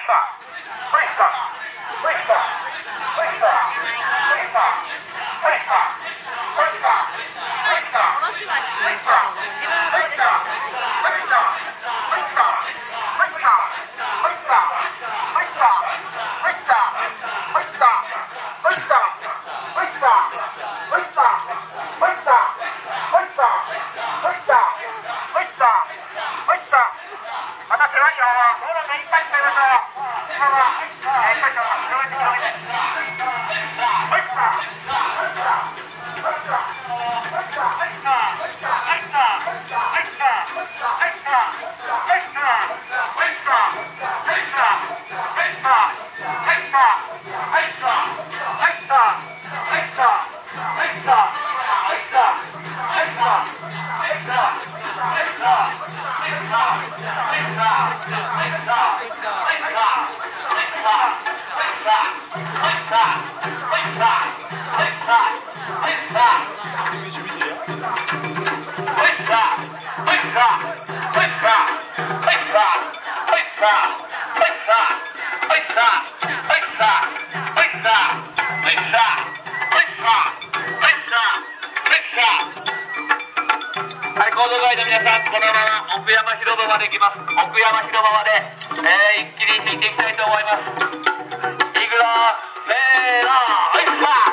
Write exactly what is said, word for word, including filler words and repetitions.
はい、コードガイド皆さん、このまま奥山広場まで行きます。奥山広場まで、えー、一気に引いていきたいと思います。いくぞー、せーの、はいっさー